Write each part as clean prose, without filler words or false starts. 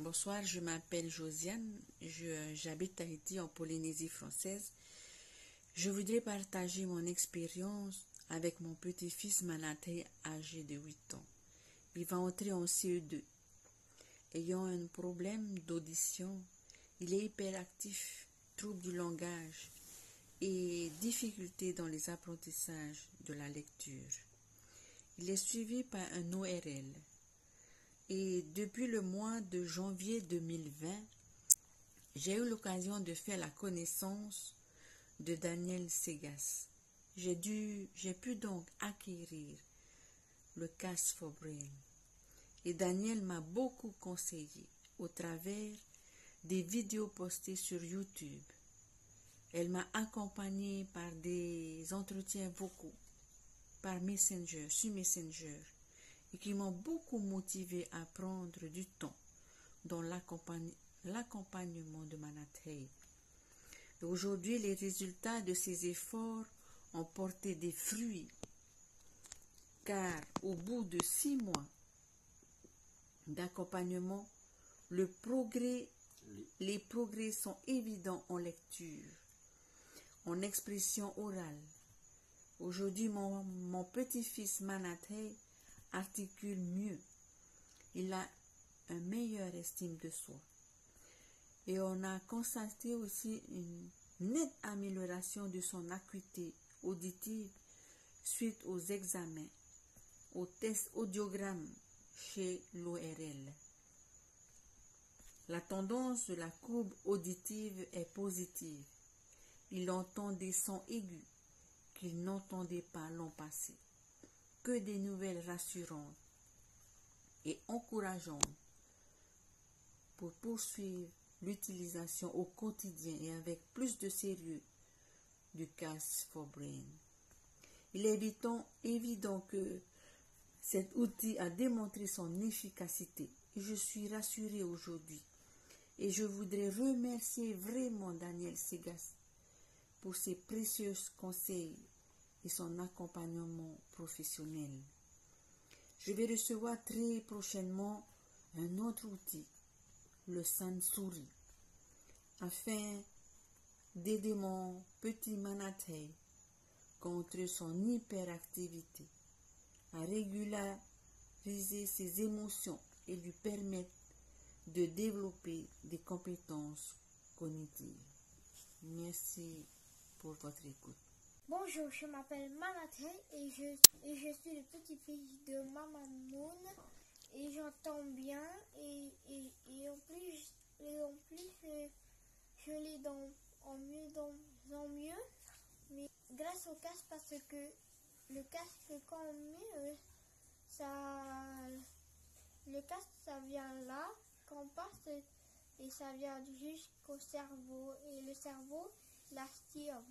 Bonsoir, je m'appelle Josiane, j'habite à Haïti en Polynésie française. Je voudrais partager mon expérience avec mon petit-fils Manaté âgé de 8 ans. Il va entrer en CE2. Ayant un problème d'audition, il est hyperactif, trouble du langage et difficultés dans les apprentissages de la lecture. Il est suivi par un ORL. Et depuis le mois de janvier 2020, j'ai eu l'occasion de faire la connaissance de Daniel Segas. J'ai pu donc acquérir le Cast for Brain. Et Daniel m'a beaucoup conseillé au travers des vidéos postées sur YouTube. Elle m'a accompagné par des entretiens vocaux, sur Messenger, et qui m'ont beaucoup motivé à prendre du temps dans l'accompagnement de Manaté. Aujourd'hui, les résultats de ces efforts ont porté des fruits, car au bout de 6 mois d'accompagnement, les progrès sont évidents en lecture, en expression orale. Aujourd'hui, mon petit-fils Manaté articule mieux. Il a une meilleure estime de soi. Et on a constaté aussi une nette amélioration de son acuité auditive suite aux examens, aux tests audiogrammes chez l'ORL. La tendance de la courbe auditive est positive. Il entend des sons aigus qu'il n'entendait pas l'an passé. Que des nouvelles rassurantes et encourageantes pour poursuivre l'utilisation au quotidien et avec plus de sérieux du Cast for Brain. Il est évident que cet outil a démontré son efficacité et je suis rassurée aujourd'hui. Et je voudrais remercier vraiment Daniel Segas pour ses précieux conseils et son accompagnement professionnel. Je vais recevoir très prochainement un autre outil, le Sansuri, afin d'aider mon petit Manaté contre son hyperactivité, à régulariser ses émotions et lui permettre de développer des compétences cognitives. Merci pour votre écoute. Bonjour, je m'appelle Manaté et je suis le petit-fils de Maman Moon et j'entends bien et en plus je l'ai en mieux, mais grâce au casque, parce que le casque quand on met le casque ça vient là quand on passe et ça vient jusqu'au cerveau et le cerveau l'aspire.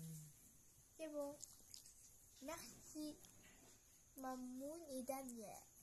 C'est bon. Merci, Mamoun et Daniel.